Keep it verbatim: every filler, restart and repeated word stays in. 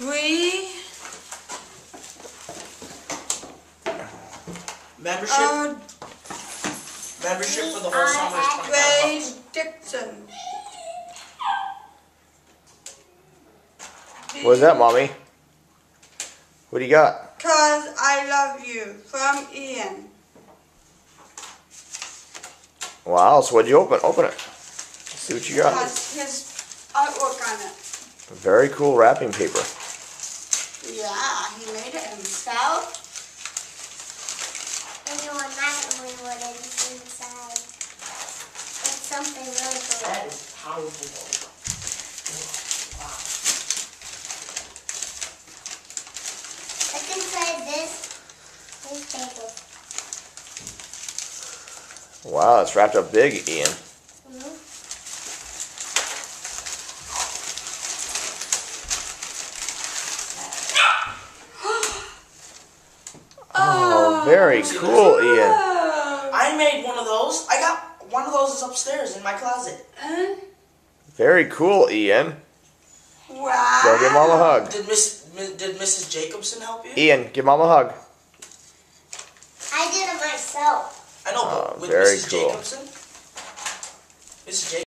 free Membership? uh, Membership for the whole summer is twenty-five bucks. Dixon. What is that, Mommy? What do you got? Cause I love you from Ian. Wow, so what'd you open? Open it. Let's see what you got. Has his artwork on it. Very cool wrapping paper. Yeah, he made it himself. And you imagine what is inside. It's something really cool. That is powerful. Wow. What's inside this? This paper. Wow, it's wrapped up big, Ian. Mm-hmm. Oh, very cool, Ian. I made one of those. I got one of those is upstairs in my closet. Huh? Very cool, Ian. Wow. Go give Mom a hug. Did Miss did Missus Jacobson help you? Ian, give Mom a hug. I did it myself. I know, Oh, but with very Missus cool. Jacobson? Missus Jacobson.